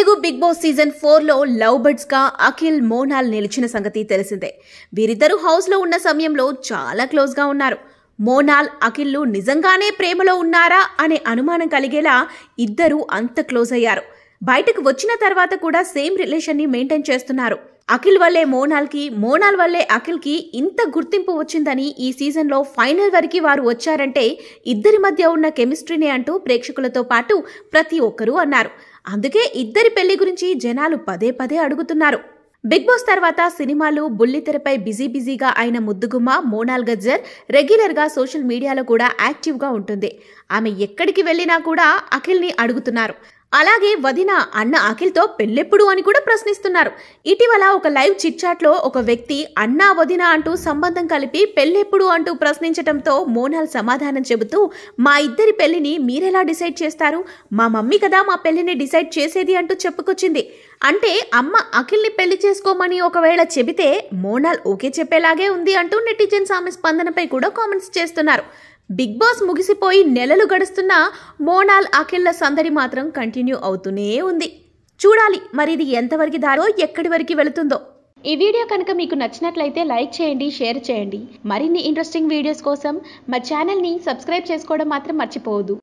Telugu big boss season 4 లో love birds గా అఖిల్ మోనాల్ నిలిచిన సంగతి తెలిసిందే. వీరిద్దరూ హౌస్ లో ఉన్న సమయంలో చాలా క్లోజ్ గా ఉన్నారు. మోనాల్ అఖిల్లు నిజంగానే ప్రేమలో ఉన్నారా అనే అనుమానం కలిగేలా ఇద్దరు అంత క్లోజ్ అయ్యారు. బయటకు వచ్చిన తర్వాత కూడా సేమ్ రిలేషన్ ని మెయింటైన్ చేస్తున్నారు. అఖిల్ వల్లే మోనాల్ కి, మోనాల్ వల్లే అఖిల్ కి ఇంత గుర్తింపు వచ్చిందని ఈ సీజన్ లో ఫైనల్ వరకు వారు వచ్చారంటే ఇద్దరి మధ్య ఉన్న కెమిస్ట్రీనే అంటూ ప్రేక్షకులతో పాటు ప్రతి ఒక్కరూ అన్నారు. అందుకే ఇద్దరి పెళ్లి గురించి జనాలు పదే పదే అడుగుతున్నారు. బిగ్ బాస్ తర్వాత సినిమాలు, బుల్లితెరపై బిజీగా అయిన ముద్దుగుమ్మ మోనాల్ గజ్జర్ రెగ్యులర్ గా సోషల్ మీడియాలో కూడా యాక్టివ్ గా ఉంటుంది. ఆమె ఎక్కడికి వెళ్ళినా కూడా అఖిల్ ని అడుగుతున్నారు. అలాగే వదిన అన్న అఖిల్తో పెళ్ళెప్పుడు అని కూడా ప్రశ్నిస్తున్నారు. ఇటీవల ఒక లైవ్ చిట్చాట్ లో ఒక వ్యక్తి అన్నా వదిన అంటూ సంబంధం కలిపి పెళ్ళెప్పుడు అంటూ ప్రశ్నించడంతో మోనాల్ సమాధానం చెబుతూ, మా ఇద్దరి పెళ్లిని మీరెలా డిసైడ్ చేస్తారు? మా మమ్మీ కదా మా పెళ్లిని డిసైడ్ చేసేది అంటూ చెప్పుకొచ్చింది. అంటే అమ్మ అఖిల్ని పెళ్లి చేసుకోమని ఒకవేళ చెబితే మోనాల్ ఓకే చెప్పేలాగే ఉంది అంటూ నెటిజన్స్ ఆమె స్పందనపై కూడా కామెంట్స్ చేస్తున్నారు. బిగ్ బాస్ ముగిసిపోయి నెలలు గడుస్తున్నా మోనాల్ అఖిల్ల సందడి మాత్రం కంటిన్యూ అవుతూనే ఉంది. చూడాలి మరి ఇది ఎంతవరకు దారో, ఎక్కడి వరకు వెళుతుందో. ఈ వీడియో కనుక మీకు నచ్చినట్లయితే లైక్ చేయండి, షేర్ చేయండి. మరిన్ని ఇంట్రెస్టింగ్ వీడియోస్ కోసం మా ఛానల్ని సబ్స్క్రైబ్ చేసుకోవడం మాత్రం మర్చిపోవద్దు.